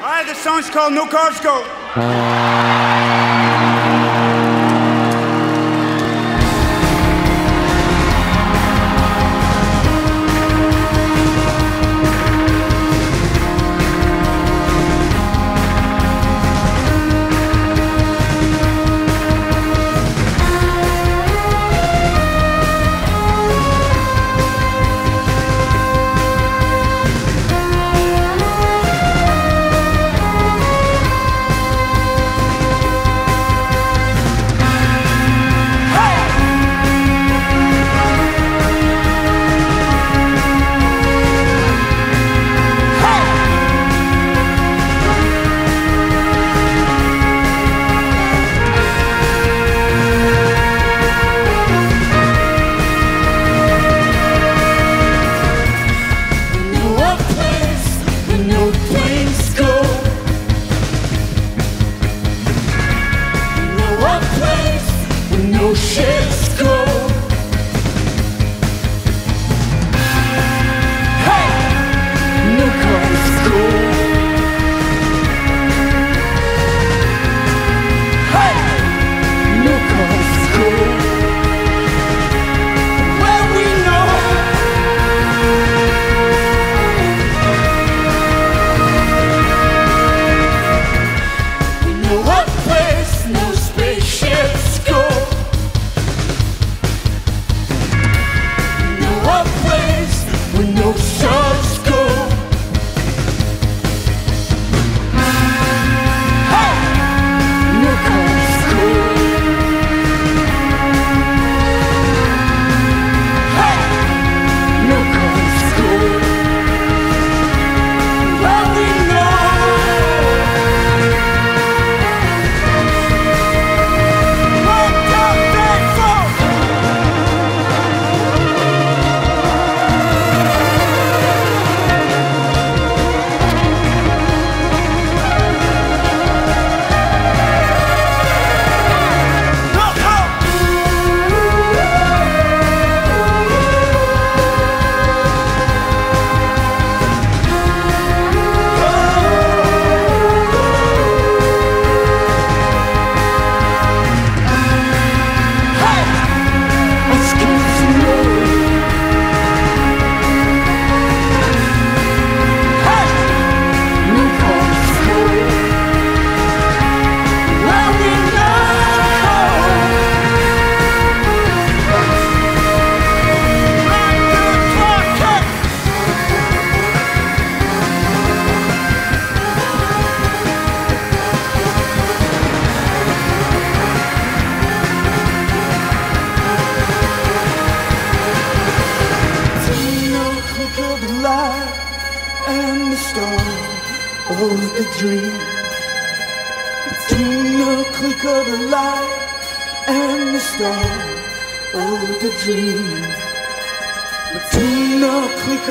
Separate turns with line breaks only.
Alright, the song's called No Cars Go.
Ships go. Hey, no cars go. Hey, no cars go. Well, we know a place no spaceships go. No stars go. Hey, no cars go. Hey, no cars go. Well, we know wake up, faithful. And the star of the dream, between the click of the light and the star of the dream, between the click